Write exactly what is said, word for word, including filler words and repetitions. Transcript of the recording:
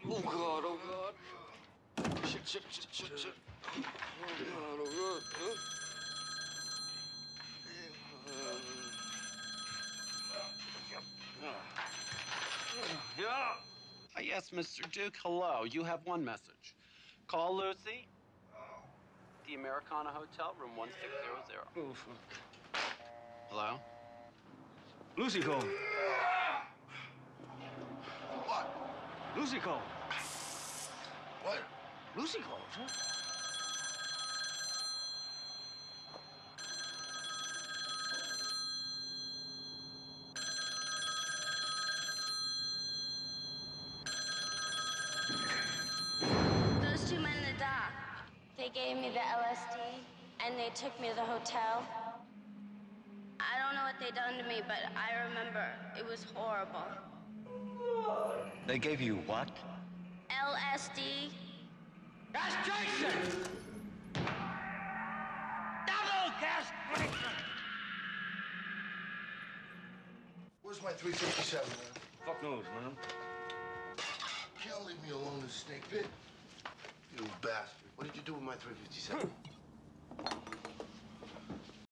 Oh, God, oh, God. Shit, shit, shit, shit, shit. Oh, God, oh, God. Huh? Yeah. Uh, yes, Mister Duke, hello. You have one message. Call Lucy, the Americana Hotel, room one six zero zero. Oh, fuck. Hello? Lucy called. What? Lucy called. What? Lucy called, huh? Those two men in the dock, they gave me the L S D and they took me to the hotel. I don't know what they done to me, but I remember it was horrible. They gave you what? L S D. Castration! Double castration! Where's my three fifty-seven, man? Fuck knows, man. Can't leave me alone in the snake pit. You bastard. What did you do with my three fifty-seven?